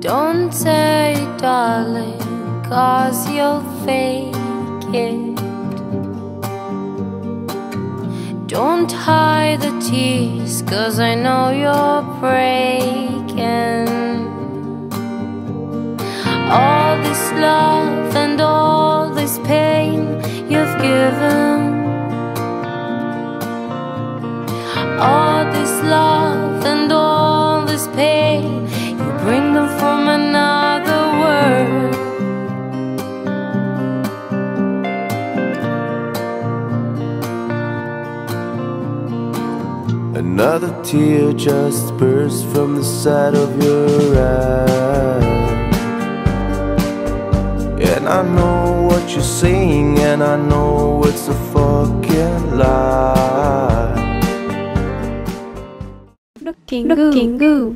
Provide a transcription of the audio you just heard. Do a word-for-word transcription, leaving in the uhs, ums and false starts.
Don't say darling, cause you'll fake it. Don't hide the tears, cause I know you're breaking. All this love and all this pain you've given. All this love and all this pain, you bring them from another world. Another tear just burst from the side of your eye. And I know what you're saying, and I know it's a fucking lie. Looking good.